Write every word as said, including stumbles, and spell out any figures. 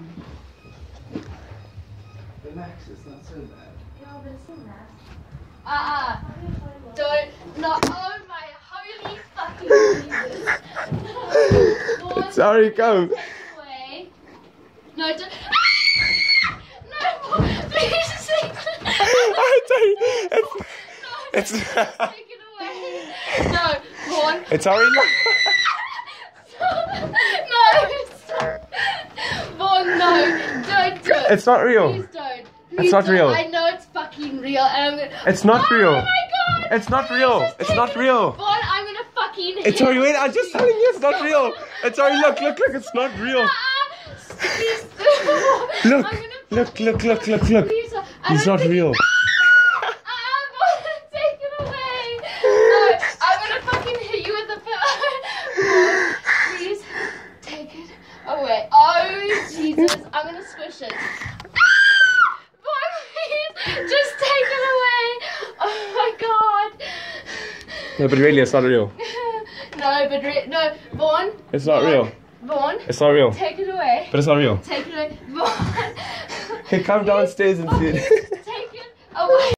Relax, it's not so bad. Yeah, but it's not that. Uh-uh. Don't. No. Oh my holy fucking Jesus. Sorry, come. Take it away. No, don't. No, please take it. I tell you, it's, it's, Take it away. No, Vaughn. it's already not. No, stop. Vaughn, no. Don't do it. It's not real. Please don't. Please It's not don't. real. I know it's fucking real, and I'm gonna. It's not oh, real. Oh my god! It's not Please real. just It's take not it. real. Vaughn, I'm gonna fucking. It's hit already, wait, I'm just telling you, it's not real. It's already, look, look, look, it's not real. Please. Look, I'm gonna look, look, look, look, look. Please, I He's don't not think- real. Ah, Vaughn, take it away. No, I'm gonna fucking hit you with the phone. Please, take it away. Oh, Jesus. I'm gonna squish it. Vaughn, please, just take it away. Oh my god. No, but really, it's not real. No, but re- no, Vaughn. It's not Vaughn, real. Vaughn, It's not real. take it away. But it's not real. Take it away. Vaughn. Okay, come downstairs and see it. Take it away.